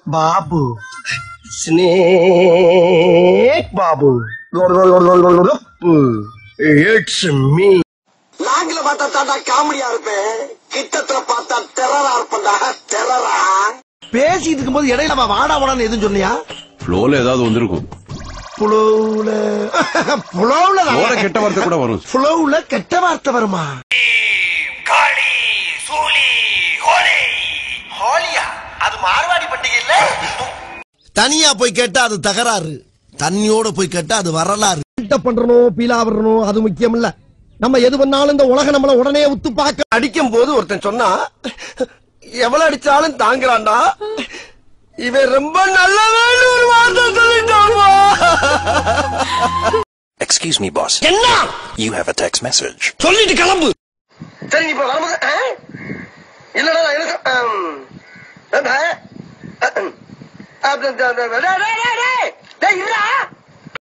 Babu snake Babu it's me. நாங்கள பார்த்தா தாண்டா காமெடியா இருப்பேன், கிட்டத்துல பார்த்தா டெரரா இருப்பேன்டா. டெரரா பேசிட்டு இருக்கும்போது இடையில வாடா வாடான்னு எதுவும் சொன்னியா? ஃப்ளோல ஏதாவது வந்திருக்கும். புலவுல கெட்ட வார்த்தை கூட வரும். புலவுல கெட்ட வார்த்தை வருமா? காளி சூலி ஹோலி. ஹோலியா? அது மார்வாடி பண்டிகை இல்ல. தனியா போய் கேட்டா அது தகராறு, தண்ணியோட போய் கேட்டா அது வரலாறு. பண்றணும் பீலா வரணும் அது முக்கியம் இல்ல. நம்ம எது பண்ணாலும் இந்த உலக நம்மள உடனே உத்து பார்க்க. அடிக்கும் போது ஒருத்தன் சொன்னா எவ்வளவு அடிச்சாலும் தாங்குறான்டா, இவன் ரொம்ப நல்லவன் ஒரு வார்த்தை சொல்லிட்டாமா. Excuse me, boss. என்ன? You have a text message. சொல்லிட்டு கிளம்பு. சரி இப்ப வரும்போது இல்லடா எனக்கு